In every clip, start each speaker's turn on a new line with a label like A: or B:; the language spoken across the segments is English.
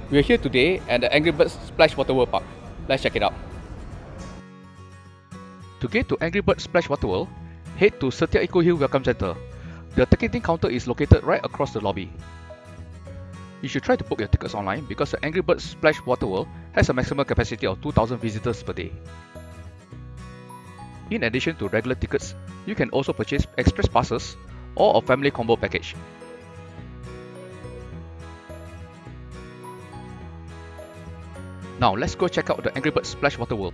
A: We're here today at the Angry Birds Splash Water World Park. Let's check it out. To get to Angry Birds Splash Water World, head to Setia Eco Hill Welcome Center. The ticketing counter is located right across the lobby. You should try to book your tickets online because the Angry Birds Splash Water World has a maximum capacity of 2,000 visitors per day. In addition to regular tickets, you can also purchase express passes or a family combo package. Now let's go check out the Angry Birds Splash Water World.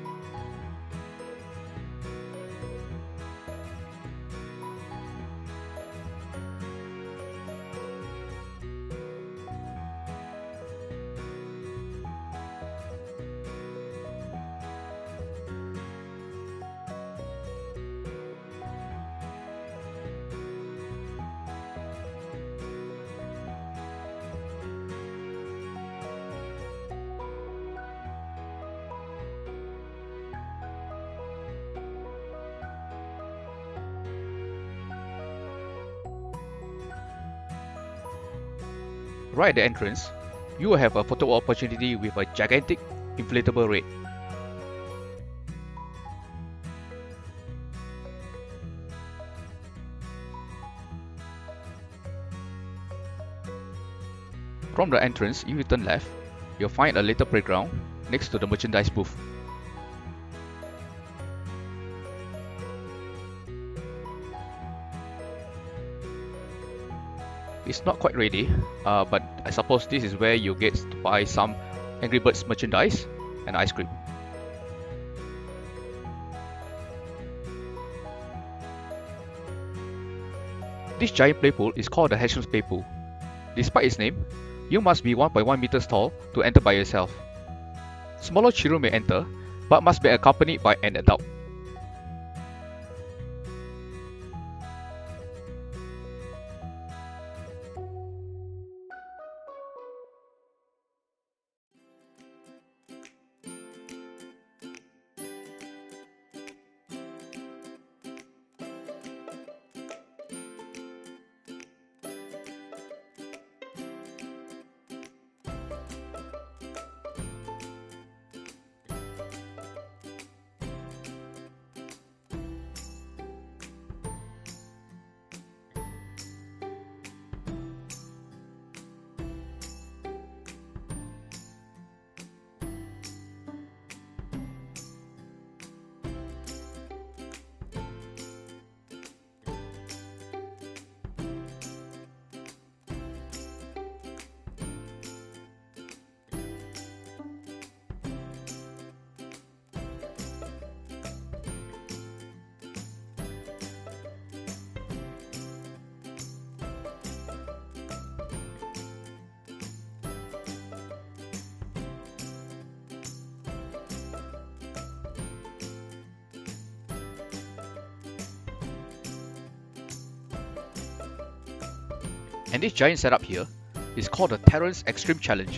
A: Right at the entrance, you will have a photo opportunity with a gigantic inflatable ray. From the entrance, if you turn left, you'll find a little playground next to the merchandise booth. It's not quite ready, but I suppose this is where you get to buy some Angry Birds merchandise and ice cream. This giant play pool is called the Hatchim's Play Pool. Despite its name, you must be 1.1 meters tall to enter by yourself. Smaller children may enter, but must be accompanied by an adult. And this giant setup here is called the Terrence Extreme Challenge.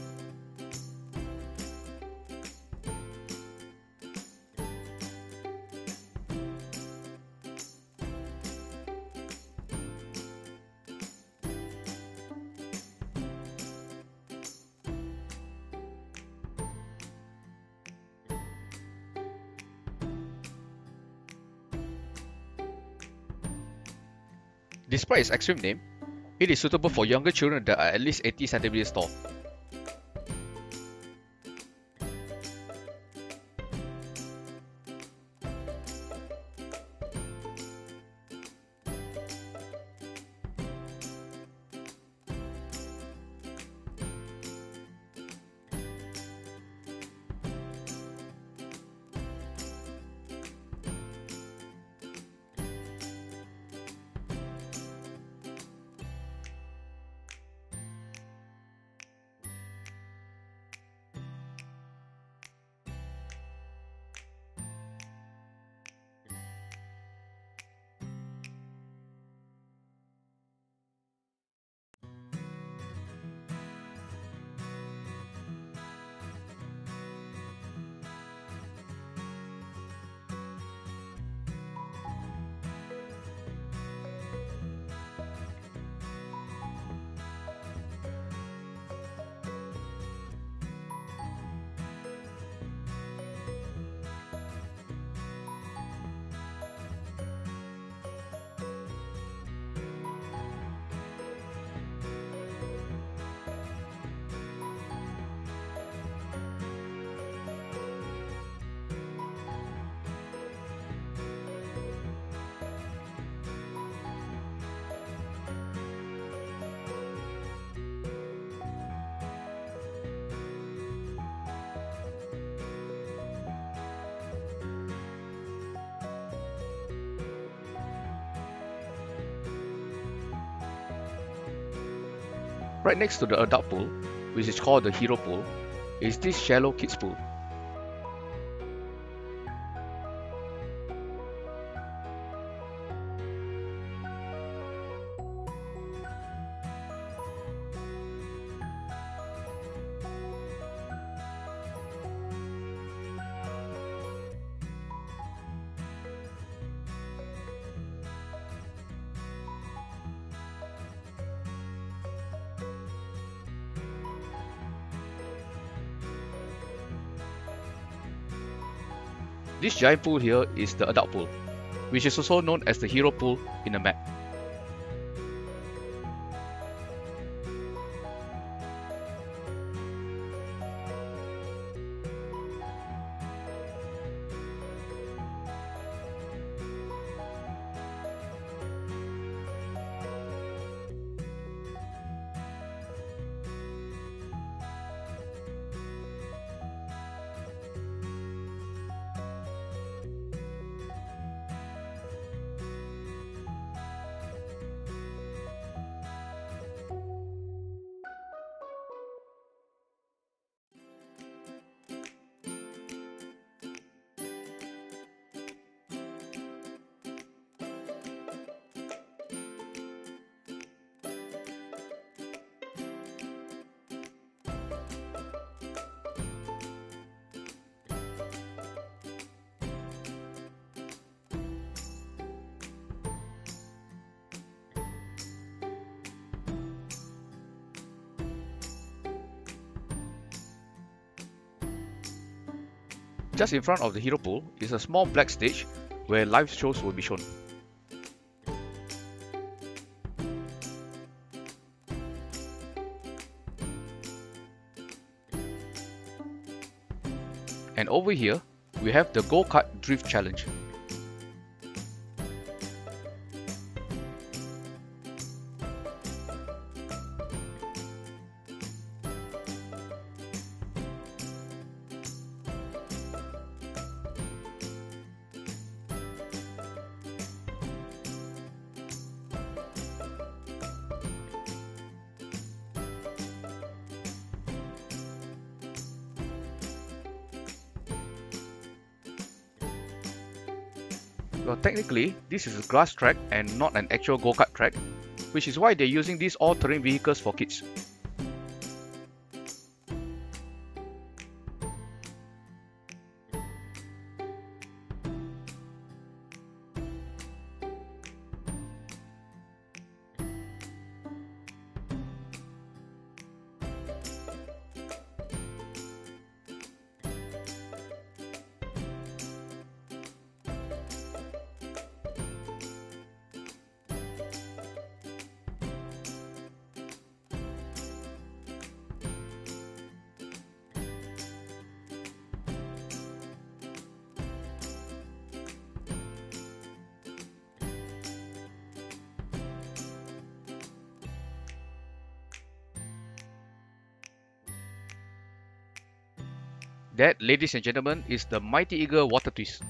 A: Despite its extreme name, it is suitable for younger children that are at least 80 centimeters tall. Right next to the adult pool, which is called the hero pool, is this shallow kids pool. This giant pool here is the adult pool, which is also known as the hero pool in the map. Just in front of the hero pool is a small black stage where live shows will be shown. And over here, we have the Go-Kart Drift Challenge. Well, technically, this is a grass track and not an actual go-kart track, which is why they're using these all-terrain vehicles for kids. That, ladies and gentlemen, is the Mighty Eagle Water Twist.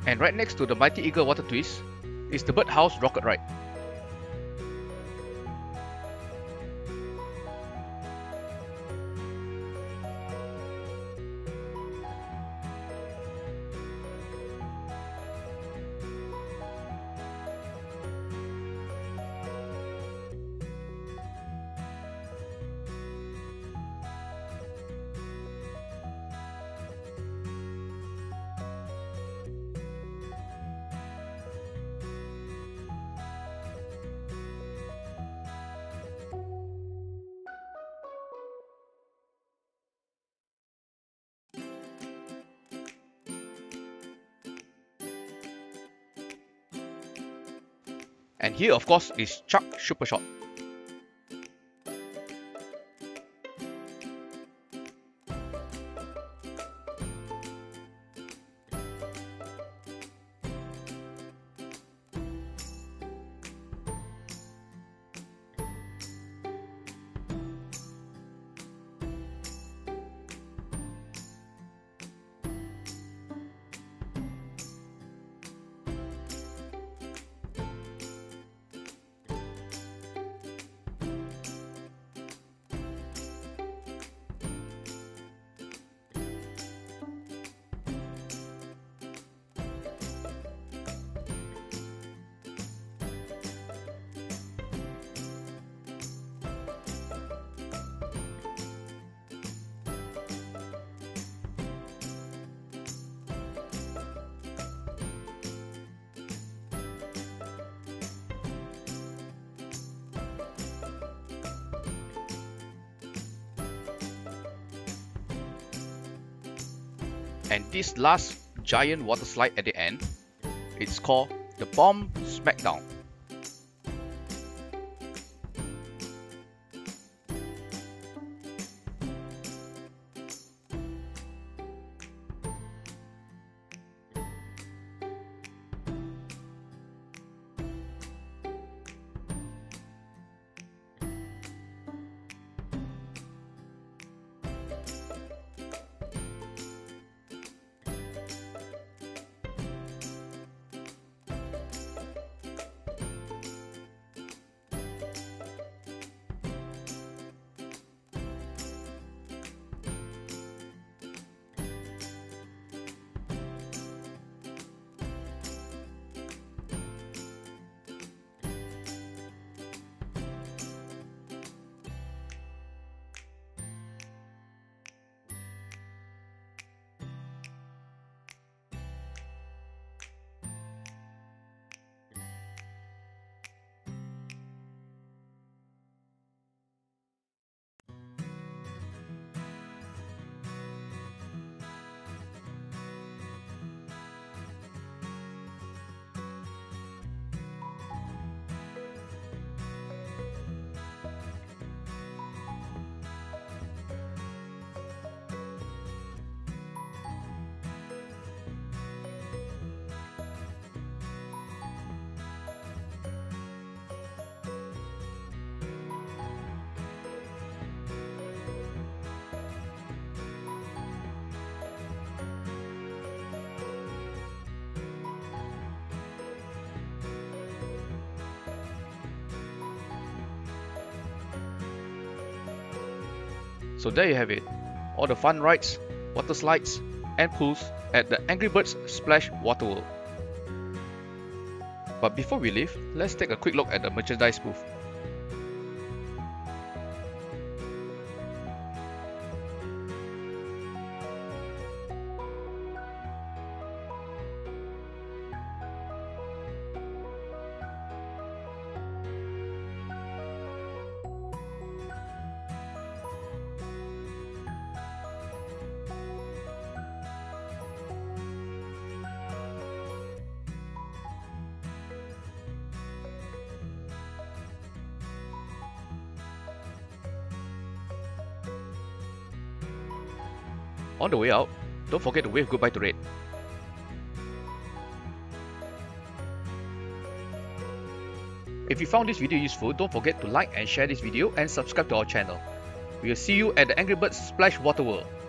A: And right next to the Mighty Eagle Water Twist is the Birdhouse Rocket Ride. And here of course is Chuck Super Shot. And this last giant water slide at the end, it's called the Bomb Smackdown. So there you have it, all the fun rides, water slides and pools at the Angry Birds Splash Water World. But before we leave, let's take a quick look at the merchandise booth. On the way out, don't forget to wave goodbye to Red. If you found this video useful, don't forget to like and share this video and subscribe to our channel. We will see you at the Angry Birds Splash Water World.